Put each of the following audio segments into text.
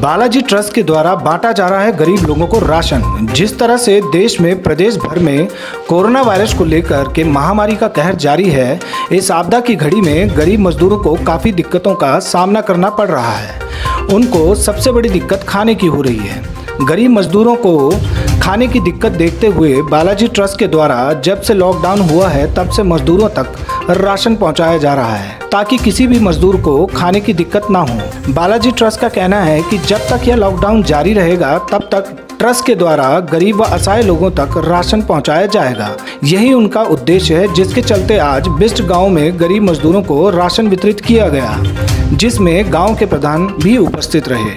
Balaji trust के द्वारा बांटा जा रहा है गरीब लोगों को राशन। जिस तरह से देश में प्रदेश भर में कोरोना वायरस को लेकर के महामारी का कहर जारी है, इस आपदा की घड़ी में गरीब मजदूरों को काफ़ी दिक्कतों का सामना करना पड़ रहा है। उनको सबसे बड़ी दिक्कत खाने की हो रही है। गरीब मजदूरों को खाने की दिक्कत देखते हुए बालाजी ट्रस्ट के द्वारा जब से लॉकडाउन हुआ है तब से मजदूरों तक राशन पहुंचाया जा रहा है ताकि किसी भी मजदूर को खाने की दिक्कत ना हो। बालाजी ट्रस्ट का कहना है कि जब तक यह लॉकडाउन जारी रहेगा तब तक ट्रस्ट के द्वारा गरीब व असहाय लोगों तक राशन पहुंचाया जाएगा। यही उनका उद्देश्य है, जिसके चलते आज बिस्ट गांव में गरीब मजदूरों को राशन वितरित किया गया, जिसमें गांव के प्रधान भी उपस्थित रहे।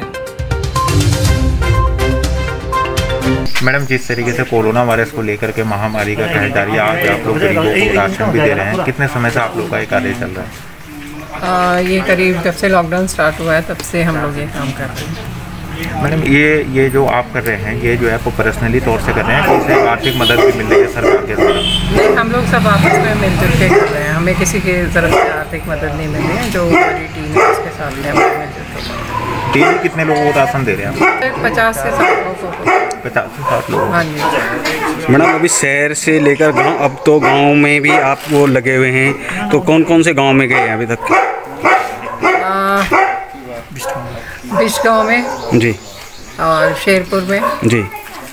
मैडम, जिस तरीके से कोरोना वायरस को लेकर के महामारी का कहर जारी है, आज आप लोग गरीबों को राशन भी दे रहे हैं, कितने समय से आप लोग का ये कार्य चल रहा है? ये करीब जब से लॉकडाउन स्टार्ट हुआ है तब से हम लोग ये काम कर रहे हैं। मैडम, ये जो आप कर रहे हैं, ये जो है वो पर्सनली तौर से कर रहे हैं कि इससे आर्थिक मदद भी मिल रही है सरकार के द्वारा? नहीं, हम लोग सब आपस में मिलजुल के कर रहे हैं। हमें किसी की तरफ से आर्थिक मदद नहीं मिल रही है। जो हमारी टीम है उसके साथ में हम मिलजुल के। डेली कितने लोगों को राशन दे रहे हैं आप? 50 से 60 लोगों को। 50 से 60 लोग। हाँ जी मैडम, अभी शहर से लेकर गांव, अब तो गांव में भी आप वो लगे हुए हैं, तो कौन कौन से गांव में गए हैं अभी तक? बिस्ट गाँव में जी, और शेरपुर में जी।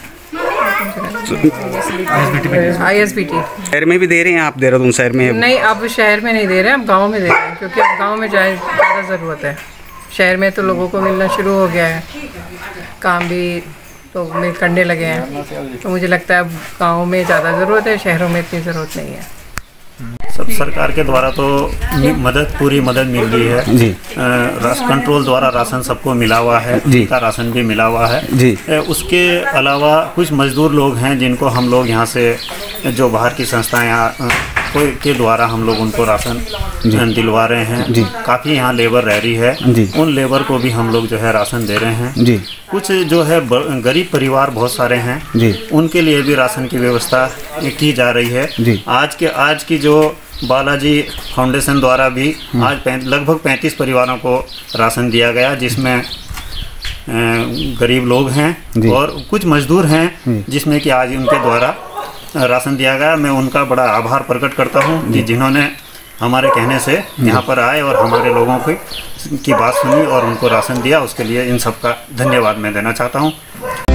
ISBT शहर में भी दे रहे हैं आप? देहरादून शहर में? नहीं, अब शहर में नहीं दे रहे हैं, अब गांव में दे रहे हैं, क्योंकि अब गांव में ज़्यादा ज़रूरत है। शहर में तो लोगों को मिलना शुरू हो गया है, काम भी तो करने लगे हैं, तो मुझे लगता है अब गाँव में ज़्यादा ज़रूरत है, शहरों में इतनी ज़रूरत नहीं है। सब सरकार के द्वारा तो पूरी मदद मिल रही है जी। कंट्रोल द्वारा राशन सबको मिला हुआ है जी। का राशन भी मिला हुआ है जी। उसके अलावा कुछ मजदूर लोग हैं जिनको हम लोग यहाँ से जो बाहर की संस्थाएं यहाँ के द्वारा हम लोग उनको राशन दिलवा रहे हैं जी। काफ़ी यहाँ लेबर रह रही है जी। उन लेबर को भी हम लोग जो है राशन दे रहे हैं जी। कुछ जो है गरीब परिवार बहुत सारे हैं जी। उनके लिए भी राशन की व्यवस्था की जा रही है जी। आज की जो बालाजी फाउंडेशन द्वारा भी आज लगभग 35 परिवारों को राशन दिया गया, जिसमें गरीब लोग हैं और कुछ मजदूर हैं जिसमें कि आज उनके द्वारा राशन दिया गया। मैं उनका बड़ा आभार प्रकट करता हूं कि जिन्होंने हमारे कहने से यहाँ पर आए और हमारे लोगों की बात सुनी और उनको राशन दिया। उसके लिए इन सब का धन्यवाद मैं देना चाहता हूँ।